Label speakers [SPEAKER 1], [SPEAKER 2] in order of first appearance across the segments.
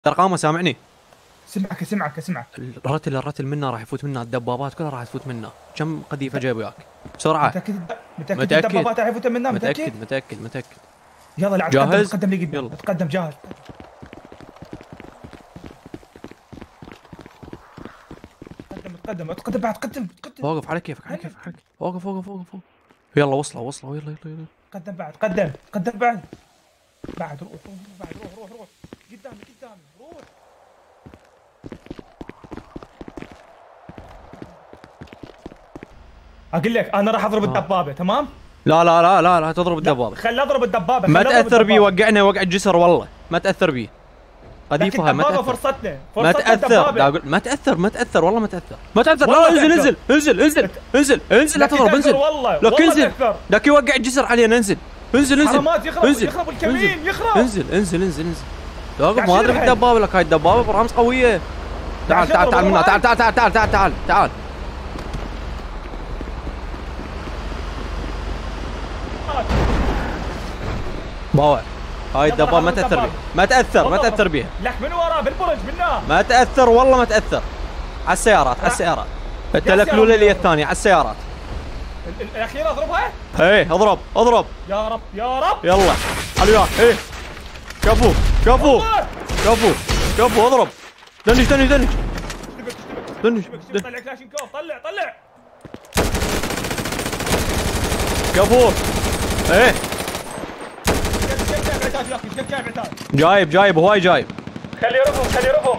[SPEAKER 1] ارقامه سامعني؟
[SPEAKER 2] سمعك.
[SPEAKER 1] الرتل منا راح يفوت منا، الدبابات كلها راح تفوت منا. كم قذيفه جايب وياك؟ بسرعه.
[SPEAKER 2] متأكد الدبابات راح يفوت منا؟
[SPEAKER 1] متأكد.
[SPEAKER 2] يلا لا
[SPEAKER 1] جاهز؟
[SPEAKER 2] تقدم لي قدام.
[SPEAKER 1] يلا
[SPEAKER 2] تقدم جاهز. تقدم بعد تقدم.
[SPEAKER 1] وقف على كيفك وقف. يلا وصلوا يلا.
[SPEAKER 2] قدم بعد قدم بعد روح قدامي روح. اقول لك انا راح اضرب الدبابه. تمام.
[SPEAKER 1] لا تضرب الدبابه.
[SPEAKER 2] خل اضرب الدبابه.
[SPEAKER 1] ما تاثر بيه، وقعنا وقع الجسر والله. ما تاثر بيه قذيفها. ما تاثر.
[SPEAKER 2] فرصتنا
[SPEAKER 1] ما تاثر. ما تاثر والله. ما تاثر. لا انزل لا تضرب. انزل
[SPEAKER 2] والله
[SPEAKER 1] لك انزل. لك يوقع الجسر علينا. انزل
[SPEAKER 2] حرامات يخرب الكمين يخرب.
[SPEAKER 1] انزل وقف. ما اضرب الدبابه لك. هاي الدبابه برامز قويه. تعال منا. تعال. باوع. هاي الدبابه ما تاثر بيها.
[SPEAKER 2] لك من وراه بالبرج منها.
[SPEAKER 1] ما تاثر والله. ما تاثر. على السيارات. التلكلوله اللي الثانيه على السيارات.
[SPEAKER 2] الاخيره اضربها.
[SPEAKER 1] ايه اضرب.
[SPEAKER 2] يا رب
[SPEAKER 1] يلا على وياك. ايه كفو اضرب. دنج.
[SPEAKER 2] طلع كلاشينكوف. طلع
[SPEAKER 1] كفو. ايه جايب هواي جايب.
[SPEAKER 2] خلي رفهم.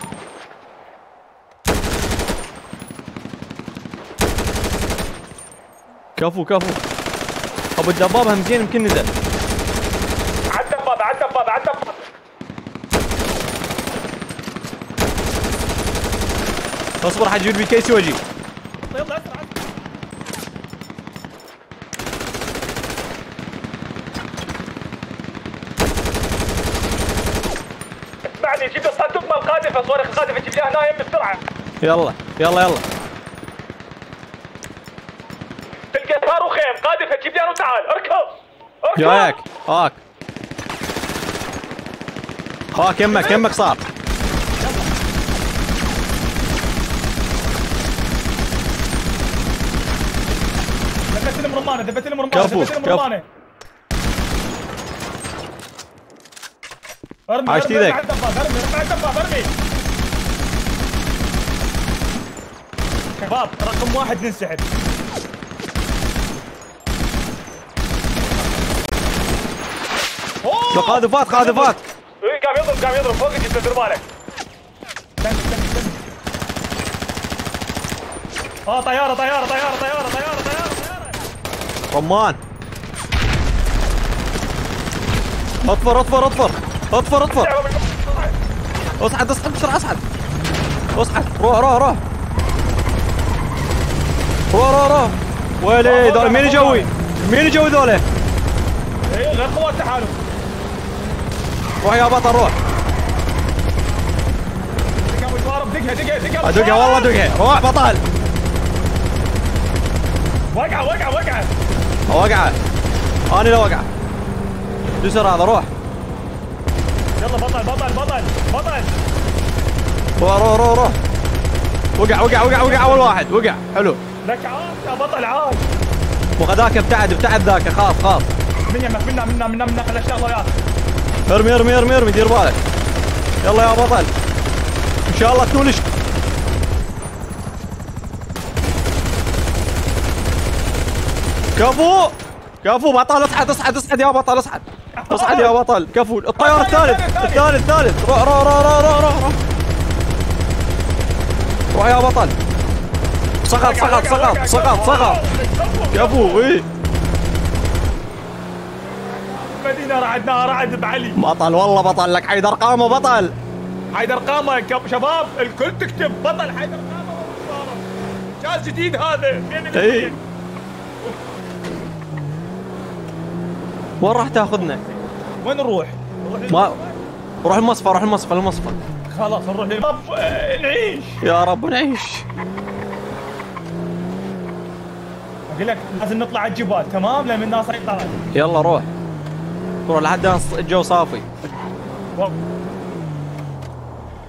[SPEAKER 1] كفو ابو الدبابه همزين يمكن نزل.
[SPEAKER 2] على الدبابه.
[SPEAKER 1] اصبر حجيب لي كيسي واجي.
[SPEAKER 2] يلا اسرع. اسمعني جيب الصندوق مال القاذفه. صواريخ القاذفه جيب لي هنا يم بسرعه.
[SPEAKER 1] يلا
[SPEAKER 2] تلقى صاروخين قاذفه جيب لي انا وتعال. اركض
[SPEAKER 1] جايك. هاك يمك صار.
[SPEAKER 2] ذبت لهم رمانه.
[SPEAKER 1] كفو.
[SPEAKER 2] ارمي
[SPEAKER 1] عايش ايدك.
[SPEAKER 2] ارمي شباب. رقم 1 ننسحب.
[SPEAKER 1] قاذفات.
[SPEAKER 2] قام يضرب فوق جدا. دير بالك. طياره.
[SPEAKER 1] رمان. اطفر. اصعد بسرعه. اصعد. روح. ويلي ذول مين يجوي ذولا؟
[SPEAKER 2] ايه غير قوات تحالف.
[SPEAKER 1] روح يا بطل روح. دقها والله دقها. روح بطل. وقعه. انا لا وقعه. جسر هذا. روح.
[SPEAKER 2] يلا بطل.
[SPEAKER 1] روح. وقع اول واحد. وقع حلو.
[SPEAKER 2] لك عاد يا بطل عاد.
[SPEAKER 1] وغداك ابتعد ذاك. خاف.
[SPEAKER 2] من يمك منا خلي الشغله وياك.
[SPEAKER 1] ارمي دير بالك. يلا يا بطل. ان شاء الله تولش. كفو بطل. اصعد يا بطل. اصعد يا بطل. كفو. الطيار الثالث. روح يا بطل. سقط. كفو. ايه
[SPEAKER 2] مدينه رعد بعلي.
[SPEAKER 1] بطل والله. بطل لك حيدر قامه. بطل
[SPEAKER 2] حيدر قامه. شباب الكل تكتب بطل حيدر قامه. جاز جديد هذا.
[SPEAKER 1] ايه وين راح تاخذنا؟
[SPEAKER 2] وين نروح؟
[SPEAKER 1] روح المصفى.
[SPEAKER 2] خلاص نروح نعيش.
[SPEAKER 1] يا رب نعيش.
[SPEAKER 2] اقول لك لازم نطلع على الجبال. تمام لان الناس يطلعون.
[SPEAKER 1] يلا روح لحد الجو صافي.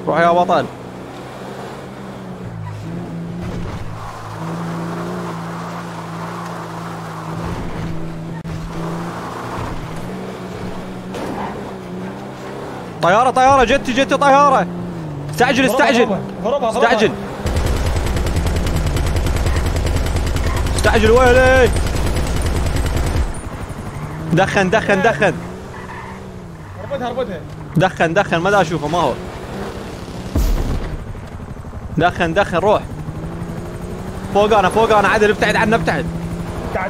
[SPEAKER 1] روح يا بطل. طيارة طيارة جت طيارة. استعجل استعجل استعجل استعجل ويلي. دخن دخن دخن
[SPEAKER 2] هربتها
[SPEAKER 1] دخن ما دا اشوفه ما هو. دخن روح. فوق انا عدل ابتعد عنا ابتعد.
[SPEAKER 2] تعال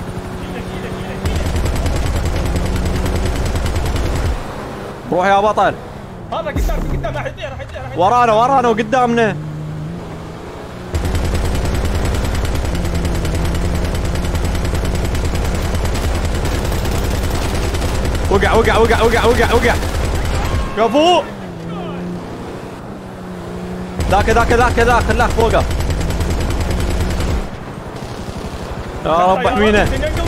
[SPEAKER 1] روح يا بطل.
[SPEAKER 2] هذا قدام راح يطير
[SPEAKER 1] ورانا وقدامنا. وقع كفو. ذاك خلاك فوقه. يا رب احمينا.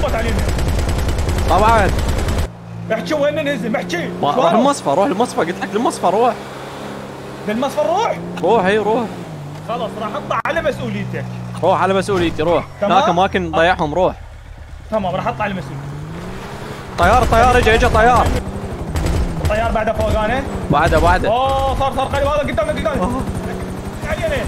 [SPEAKER 1] طبعا.
[SPEAKER 2] احكي وين ننزل احكي.
[SPEAKER 1] روح المصفى قلت لك المصفى روح.
[SPEAKER 2] للمصفى
[SPEAKER 1] روح اي روح.
[SPEAKER 2] خلاص راح اطلع على مسؤوليتك.
[SPEAKER 1] روح على مسؤوليتي روح. هناك اماكن ضيعهم روح.
[SPEAKER 2] تمام راح اطلع على مسؤوليتي.
[SPEAKER 1] طيار اجى طيار.
[SPEAKER 2] الطيار بعده فوق انا؟
[SPEAKER 1] بعده.
[SPEAKER 2] اوه صار قريب هذا قدامنا. عيني.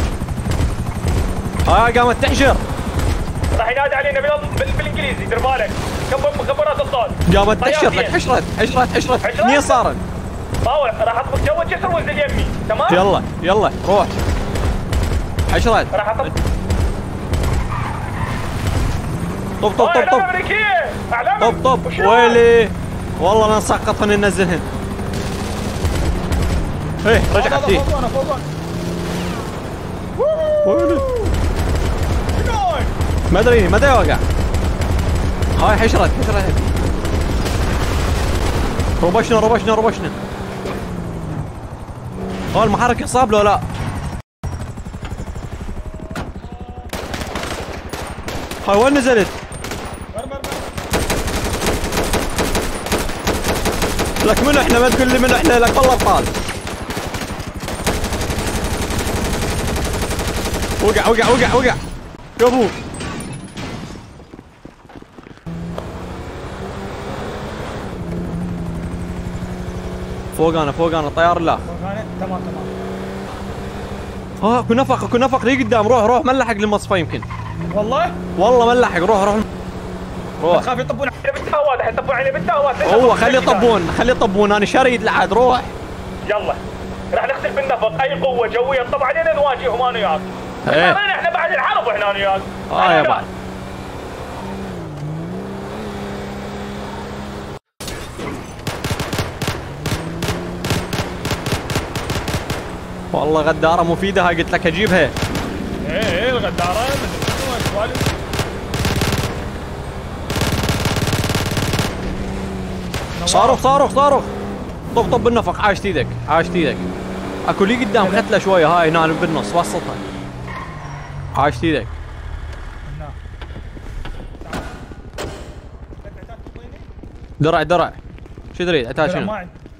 [SPEAKER 1] قامت تحشر.
[SPEAKER 2] راح ينادي علينا بالانجليزي دير بالك. مخبرات الصوت.
[SPEAKER 1] قامت تحشر لك حشرت. اثنين صارن.
[SPEAKER 2] باوع راح اطلق جو جسر وانزل يمي تمام؟
[SPEAKER 1] يلا روح. حشرت.
[SPEAKER 2] راح اطلق.
[SPEAKER 1] طب
[SPEAKER 2] امريكيه.
[SPEAKER 1] طب ويلي والله انا نسقطهن ننزلهن. ايه رجعت فيه.
[SPEAKER 2] فوق
[SPEAKER 1] ويلي ما ادري وقع. هاي حشرت. ربشنا. هاي المحرك يصاب له لا. هاي وين نزلت؟ لك منو احنا ما تقول لي منو احنا لك والله ابطال. وقع كفو. فوق انا طيار لا.
[SPEAKER 2] تمام.
[SPEAKER 1] اكو نفق لي قدام. روح ما نلحق للمصفى يمكن.
[SPEAKER 2] والله
[SPEAKER 1] ما نلحق. روح
[SPEAKER 2] خاف يطبون علي بالتهوات. الحين يطبون علي بالتهوات.
[SPEAKER 1] هو خلي يطبون انا شريد لعاد. روح
[SPEAKER 2] يلا راح نختل بالنفق. اي قوه جويه تطب علينا نواجههم انا وياك. احنا بعد الحرب واحنا انا وياك.
[SPEAKER 1] يا بعد والله غدارة مفيدة هاي قلت لك اجيبها.
[SPEAKER 2] ايه الغدارة
[SPEAKER 1] صاروخ. طب بالنفق. عاشت ايدك. اكو لي قدام ختله شويه. هاي هنا بالنص وسطها. عاشت ايدك. درع شو تريد؟ عتاد شنو؟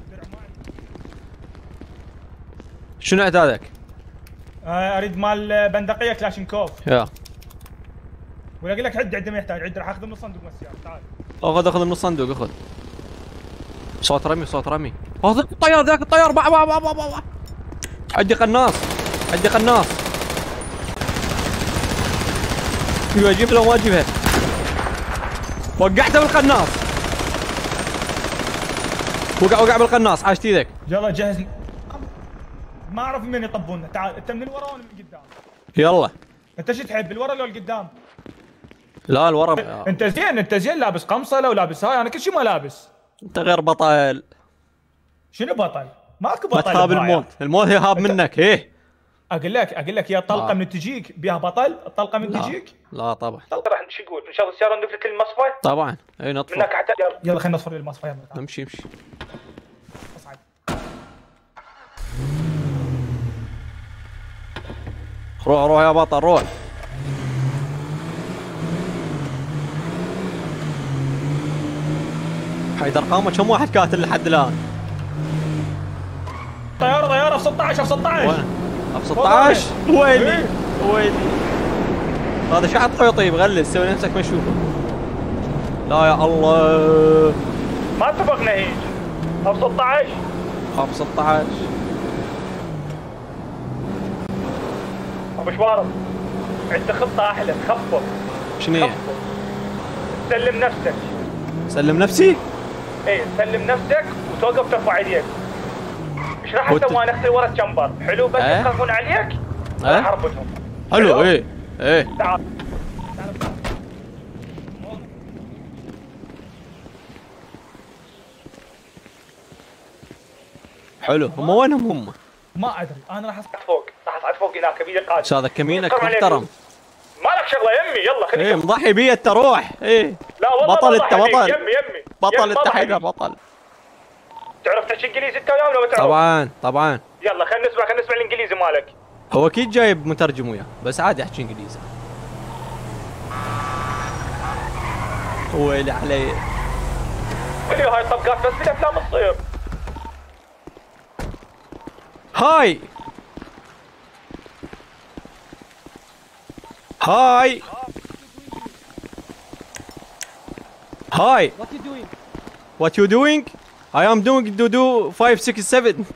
[SPEAKER 1] شنو عتادك؟
[SPEAKER 2] اريد مال بندقيه كلاشينكوف.
[SPEAKER 1] يا
[SPEAKER 2] ولا اقول لك عد ما يحتاج. راح اخذ من الصندوق مسيار. تعال
[SPEAKER 1] اخذ من الصندوق. اخذ. صوت رمي. هذا الطيار با. عندي قناص. ايوه اجيب لو ما اجيبها. وقعته بالقناص. وقع بالقناص. عاشت ايدك.
[SPEAKER 2] يلا جهز. ما اعرف من يطبونا. تعال انت من الورا وانا من قدام.
[SPEAKER 1] يلا
[SPEAKER 2] انت شو تحب الورا لو القدام؟
[SPEAKER 1] لا الورا.
[SPEAKER 2] انت زين لابس قمصه لو لابس هاي. انا كل شيء ما لابس.
[SPEAKER 1] انت غير بطل.
[SPEAKER 2] شنو بطل؟ ماكو بطل.
[SPEAKER 1] ما تهاب الموت يهاب منك. ايه
[SPEAKER 2] اقول لك يا طلقه من تجيك بيها بطل. الطلقه من تجيك
[SPEAKER 1] لا طبعا.
[SPEAKER 2] طلقه راح شو نقول نشغل السياره ندف لك المصفى.
[SPEAKER 1] طبعا اي نطفي.
[SPEAKER 2] منك حتى يلا خلينا نصفر للمصفى. يلا
[SPEAKER 1] امشي
[SPEAKER 2] اصعد.
[SPEAKER 1] روح يا بطل روح. حيدر قامة كم واحد قاتل لحد الان؟
[SPEAKER 2] طيارة 16 اف 16
[SPEAKER 1] وين؟ اف 16 ويلي ويلي. هذا شحط حيطي بغلس سوي نفسك ما تشوفه. لا يا الله
[SPEAKER 2] ما اتفقنا هيك. اف 16
[SPEAKER 1] اف 16
[SPEAKER 2] ابو شوارب عندك خطه احلى تخفف.
[SPEAKER 1] شنو هي؟
[SPEAKER 2] تسلم نفسك.
[SPEAKER 1] سلم نفسي؟
[SPEAKER 2] ايه تسلم نفسك وتوقف ترفع يديك. ايش راح اسوي انا اختي ورا الجمبر؟ حلو بس يخافون عليك راح اربطهم.
[SPEAKER 1] حلو ايه ايه.
[SPEAKER 2] تعال
[SPEAKER 1] حلو. هم وينهم هم؟
[SPEAKER 2] ما ادري انا راح اصعد فوق. راح اصعد فوق هناك ابي قائد.
[SPEAKER 1] هذا كمينك محترم.
[SPEAKER 2] مالك شغله يمي يلا خليك.
[SPEAKER 1] ايه مضحي بي انت روح. ايه
[SPEAKER 2] لا والله
[SPEAKER 1] بطل انت بطل.
[SPEAKER 2] يمي
[SPEAKER 1] بطل انت حيدر بطل.
[SPEAKER 2] تعرف تحكي انجليزي انت وياه ولا ما تعرف؟
[SPEAKER 1] طبعا طبعا.
[SPEAKER 2] يلا خلينا نسمع الانجليزي مالك.
[SPEAKER 1] هو اكيد جايب مترجم وياه بس عادي احكي انجليزي. ويلي علي.
[SPEAKER 2] هاي الطبقات بس بالافلام تصير.
[SPEAKER 1] هاي هاي هاي. What you doing? I am doing do 567.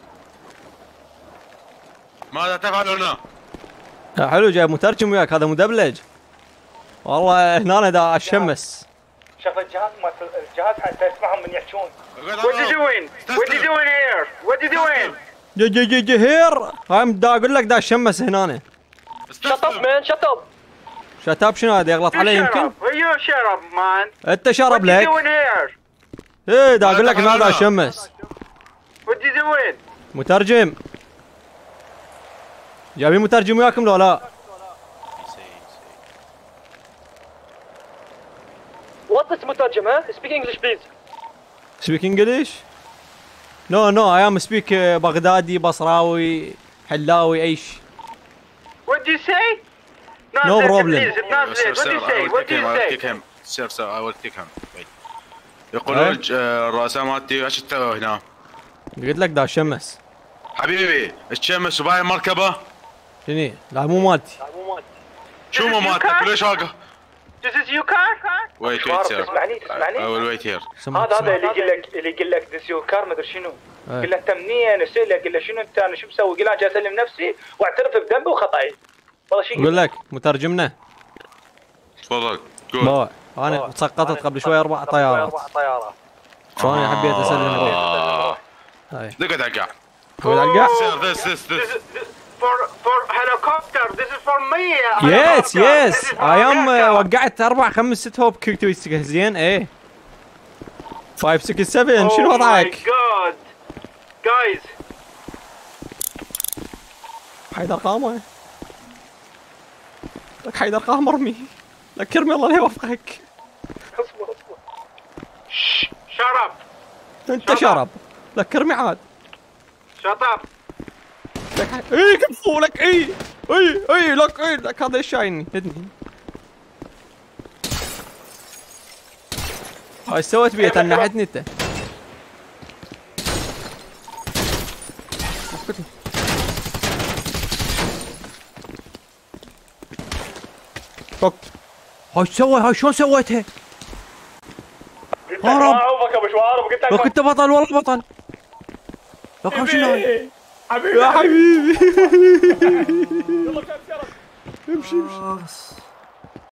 [SPEAKER 3] ماذا تفعل هنا؟
[SPEAKER 1] حلو جايب مترجم وياك هذا مدبلج. والله هنا دا الشمس.
[SPEAKER 2] شوف الجهاز حتى تسمعهم من يحجون. What you doing? What you doing here? What you doing?
[SPEAKER 1] جي هير. I'm دا اقول لك دا الشمس هنا.
[SPEAKER 2] Shut up man, shut up.
[SPEAKER 1] شتاب شنو هذا يغلط علي يمكن؟
[SPEAKER 2] You shut up man.
[SPEAKER 1] انت شرب
[SPEAKER 2] What you
[SPEAKER 1] لك.
[SPEAKER 2] doing here?
[SPEAKER 1] ايه دا اقول لك هذا الشمس.
[SPEAKER 2] What you doing?
[SPEAKER 1] مترجم. جايبين مترجم وياكم لو لا؟
[SPEAKER 4] What is مترجم ها؟ Speak English please.
[SPEAKER 1] Speak English? No, I am speak بغدادي بصراوي حلاوي اي شيء.
[SPEAKER 2] What do you say?
[SPEAKER 1] No problem.
[SPEAKER 2] What do you say? What do you say?
[SPEAKER 3] Sir, I will take him. يقولون الرؤساء مالتي ايش تسوي هنا؟
[SPEAKER 1] قلت لك دا الشمس.
[SPEAKER 3] حبيبي الشمس وباين مركبه؟
[SPEAKER 1] شنو؟ لا مو مالتي.
[SPEAKER 3] شو مو مالتك؟ ليش واقف؟
[SPEAKER 2] This is your car?
[SPEAKER 3] Wait, sir.
[SPEAKER 2] تسمعني
[SPEAKER 3] I will wait here.
[SPEAKER 2] هذا اللي يقول لك this your car ما ادري شنو. قل له انت منين؟ اسال له قل له شنو انت انا شو مسوي؟ قل له جاي اسلم نفسي واعترف بذنبي وخطأي. والله شيء
[SPEAKER 1] اقول لك مترجمنا.
[SPEAKER 3] تفضل.
[SPEAKER 1] بابا انا سقطت قبل شوي 4 طيارات. فانا حبيت اسلم روحي. هاي
[SPEAKER 3] اقعد على القاع.
[SPEAKER 1] اقعد على القاع.
[SPEAKER 3] Sir, this.
[SPEAKER 2] for helicopter. This is for me.
[SPEAKER 1] يس I am وقعت 4 5 6 هوب كيكتو زين ايه 5 6 7 شنو وضعك؟
[SPEAKER 2] Oh my god. Guys.
[SPEAKER 1] حيدر قامه. لك حيدر قام مرمي. لك ارمي الله لا يوفقك.
[SPEAKER 2] اصبر. شرب.
[SPEAKER 1] انت شرب. لك ارمي عاد.
[SPEAKER 2] شطب.
[SPEAKER 1] اي كفو لك اي لك هذا ايش شايني هدني. هاي سويت بيه تنحتني انت. فك. هاي شلون سويتها؟
[SPEAKER 2] ما اعوفك ابو شوارب قلت
[SPEAKER 1] لك انت بطل والله بطل. لك شنو
[SPEAKER 2] حبيبي
[SPEAKER 1] يا حبيبي.
[SPEAKER 2] يلا كان سيارة.
[SPEAKER 1] امشي